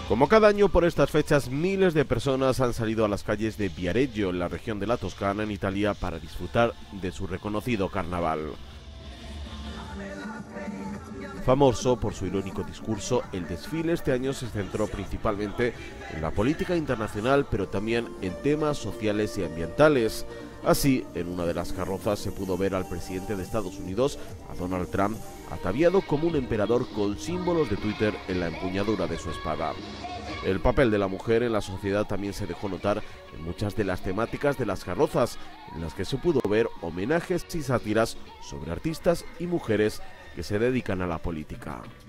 Como cada año por estas fechas, miles de personas han salido a las calles de Viareggio, en la región de la Toscana, en Italia, para disfrutar de su reconocido carnaval. Famoso por su irónico discurso, el desfile este año se centró principalmente en la política internacional, pero también en temas sociales y ambientales. Así, en una de las carrozas se pudo ver al presidente de Estados Unidos, a Donald Trump, ataviado como un emperador con símbolos de Twitter en la empuñadura de su espada. El papel de la mujer en la sociedad también se dejó notar en muchas de las temáticas de las carrozas, en las que se pudo ver homenajes y sátiras sobre artistas y mujeres que se dedican a la política.